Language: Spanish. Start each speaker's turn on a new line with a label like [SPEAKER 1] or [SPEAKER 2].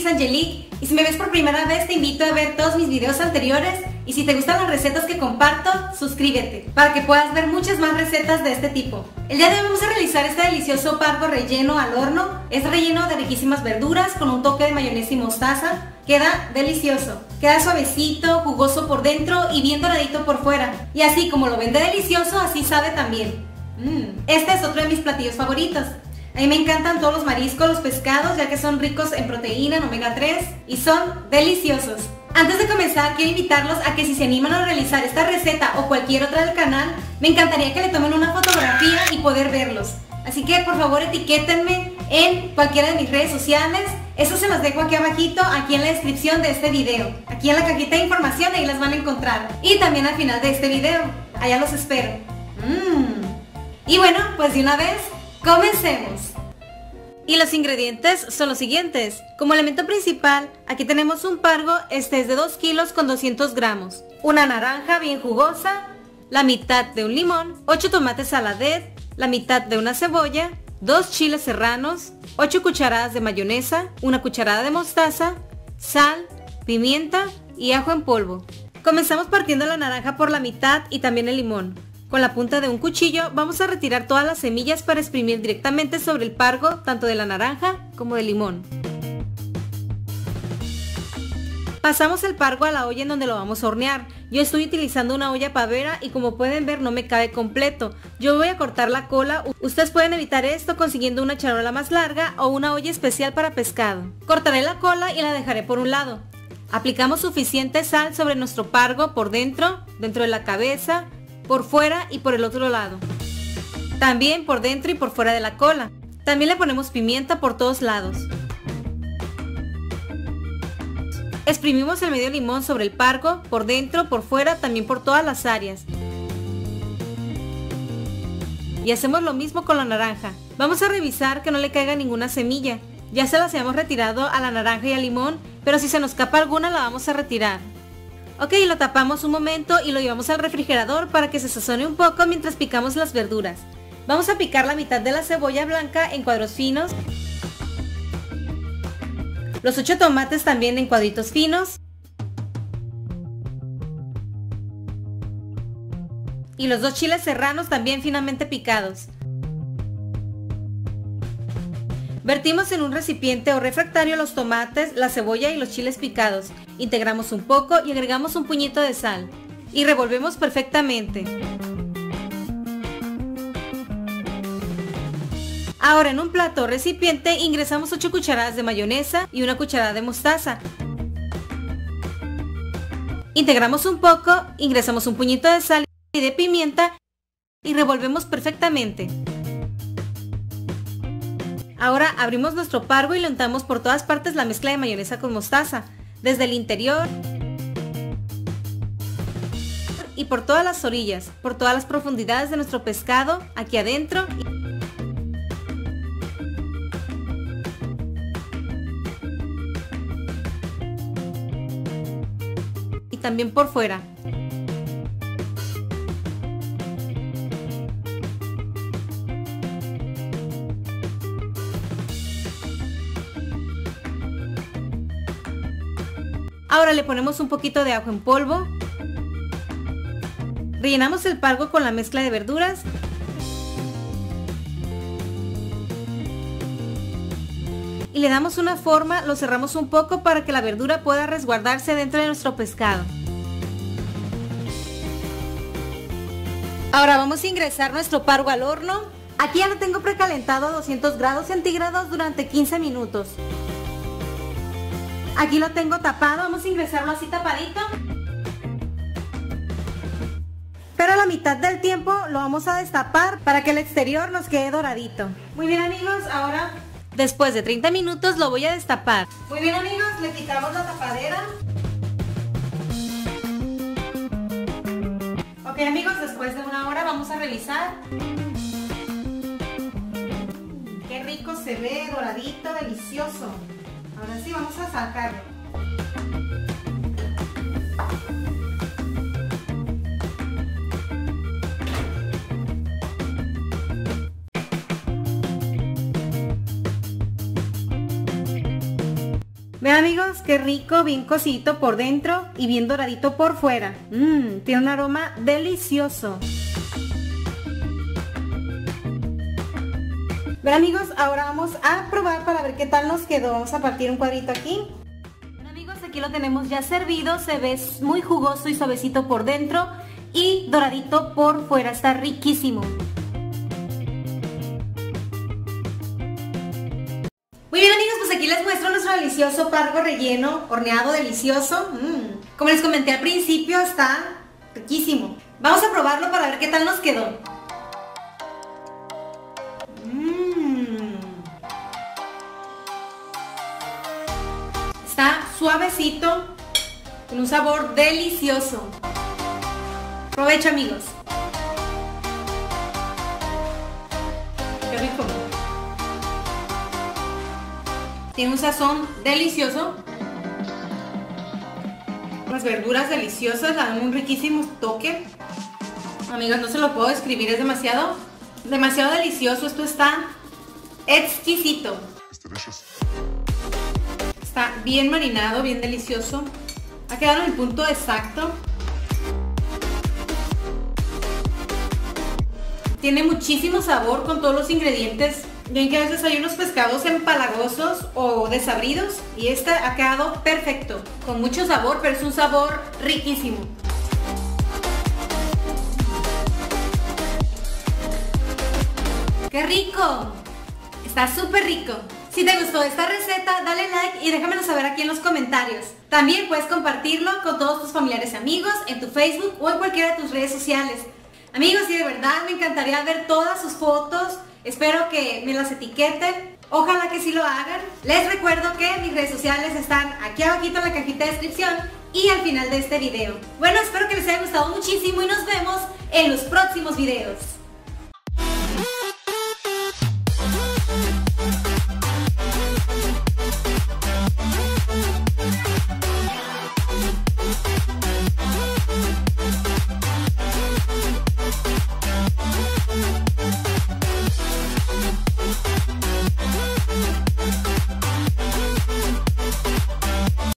[SPEAKER 1] Angelique y si me ves por primera vez te invito a ver todos mis videos anteriores y si te gustan las recetas que comparto, suscríbete para que puedas ver muchas más recetas de este tipo. El día de hoy vamos a realizar este delicioso pargo relleno al horno. Es relleno de riquísimas verduras con un toque de mayonesa y mostaza. Queda delicioso, queda suavecito, jugoso por dentro y bien doradito por fuera. Y así como lo ven de delicioso, así sabe también. Este es otro de mis platillos favoritos. A mí me encantan todos los mariscos, los pescados, ya que son ricos en proteína, en omega 3 y son deliciosos. Antes de comenzar, quiero invitarlos a que si se animan a realizar esta receta o cualquier otra del canal, me encantaría que le tomen una fotografía y poder verlos. Así que por favor etiquétenme en cualquiera de mis redes sociales. Eso se los dejo aquí abajito, aquí en la descripción de este video. Aquí en la cajita de información, ahí las van a encontrar. Y también al final de este video. Allá los espero. Y bueno, pues de una vez, comencemos. Y los ingredientes son los siguientes. Como elemento principal, aquí tenemos un pargo, este es de 2 kilos con 200 gramos. Una naranja bien jugosa, la mitad de un limón, 8 tomates saladet, la mitad de una cebolla, 2 chiles serranos, 8 cucharadas de mayonesa, 1 cucharada de mostaza, sal, pimienta y ajo en polvo. Comenzamos partiendo la naranja por la mitad y también el limón. Con la punta de un cuchillo vamos a retirar todas las semillas para exprimir directamente sobre el pargo, tanto de la naranja como del limón. Pasamos el pargo a la olla en donde lo vamos a hornear. Yo estoy utilizando una olla pavera y como pueden ver no me cabe completo. Yo voy a cortar la cola. Ustedes pueden evitar esto consiguiendo una charola más larga o una olla especial para pescado. Cortaré la cola y la dejaré por un lado. Aplicamos suficiente sal sobre nuestro pargo por dentro de la cabeza, por fuera y por el otro lado. También por dentro y por fuera de la cola. También le ponemos pimienta por todos lados. Exprimimos el medio limón sobre el pargo, por dentro, por fuera, también por todas las áreas. Y hacemos lo mismo con la naranja. Vamos a revisar que no le caiga ninguna semilla. Ya se las hemos retirado a la naranja y al limón, pero si se nos escapa alguna la vamos a retirar. Ok, lo tapamos un momento y lo llevamos al refrigerador para que se sazone un poco mientras picamos las verduras. Vamos a picar la mitad de la cebolla blanca en cuadros finos. Los 8 tomates también en cuadritos finos. Y los 2 chiles serranos también finamente picados. Vertimos en un recipiente o refractario los tomates, la cebolla y los chiles picados. Integramos un poco y agregamos un puñito de sal. Y revolvemos perfectamente. Ahora en un plato o recipiente ingresamos 8 cucharadas de mayonesa y 1 cucharada de mostaza. Integramos un poco, ingresamos un puñito de sal y de pimienta y revolvemos perfectamente. Ahora abrimos nuestro pargo y le untamos por todas partes la mezcla de mayonesa con mostaza, desde el interior y por todas las orillas, por todas las profundidades de nuestro pescado, aquí adentro y también por fuera. Ahora le ponemos un poquito de ajo en polvo. Rellenamos el pargo con la mezcla de verduras. Y le damos una forma, lo cerramos un poco para que la verdura pueda resguardarse dentro de nuestro pescado. Ahora vamos a ingresar nuestro pargo al horno. Aquí ya lo tengo precalentado a 200 grados centígrados durante 15 minutos. Aquí lo tengo tapado, vamos a ingresarlo así tapadito. Pero a la mitad del tiempo lo vamos a destapar para que el exterior nos quede doradito. Muy bien amigos, ahora después de 30 minutos lo voy a destapar. Muy bien amigos, le quitamos la tapadera. Ok amigos, después de 1 hora vamos a revisar. Qué rico se ve, doradito, delicioso. Ahora sí, vamos a sacarlo. Vean amigos, qué rico, bien cocidito por dentro y bien doradito por fuera. Tiene un aroma delicioso. Vean amigos, ahora vamos a probar para ver qué tal nos quedó. Vamos a partir un cuadrito aquí. Bueno amigos, aquí lo tenemos ya servido. Se ve muy jugoso y suavecito por dentro y doradito por fuera. Está riquísimo. Muy bien amigos, pues aquí les muestro nuestro delicioso pargo relleno, horneado delicioso. Como les comenté al principio, está riquísimo. Vamos a probarlo para ver qué tal nos quedó. Está suavecito, con un sabor delicioso. Provecho amigos. Qué rico. Tiene un sazón delicioso. Las verduras deliciosas le dan un riquísimo toque. Amigos, no se lo puedo describir, es demasiado delicioso. Esto está exquisito. Está bien marinado, bien delicioso. Ha quedado en el punto exacto. Tiene muchísimo sabor con todos los ingredientes. Bien que a veces hay unos pescados empalagosos o desabridos y este ha quedado perfecto, con mucho sabor, pero es un sabor riquísimo. ¡Qué rico! Está súper rico. Si te gustó esta receta, dale like y déjamelo saber aquí en los comentarios. También puedes compartirlo con todos tus familiares y amigos en tu Facebook o en cualquiera de tus redes sociales. Amigos, y de verdad me encantaría ver todas sus fotos. Espero que me las etiqueten. Ojalá que sí lo hagan. Les recuerdo que mis redes sociales están aquí abajito en la cajita de descripción y al final de este video. Bueno, espero que les haya gustado muchísimo y nos vemos en los próximos videos.